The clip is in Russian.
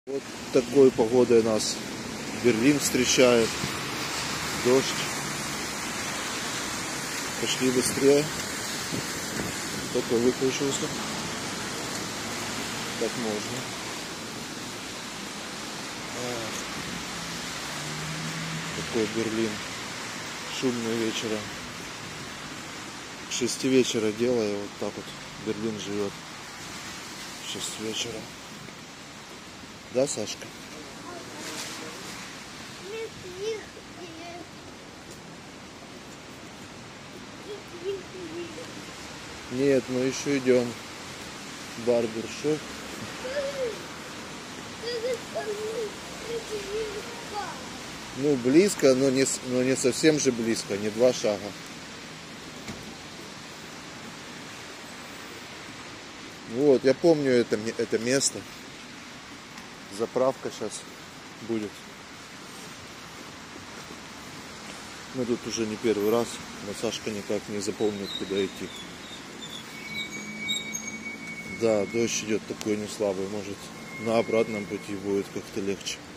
Вот такой погодой нас Берлин встречает. Дождь. Пошли быстрее. Только выключился. Так можно. Такой Берлин. Шумный вечером. К 6 вечера делаю. Вот так вот Берлин живет. В 6 вечера. Да, Сашка? Нет, мы еще идем. Барбершоп. Ну, близко, но не совсем же близко, не 2 шага. Вот, я помню это место. Заправка сейчас будет. Мы тут уже не первый раз, но Сашка никак не запомнит, куда идти. Да, дождь идет такой не слабый, может на обратном пути будет как-то легче.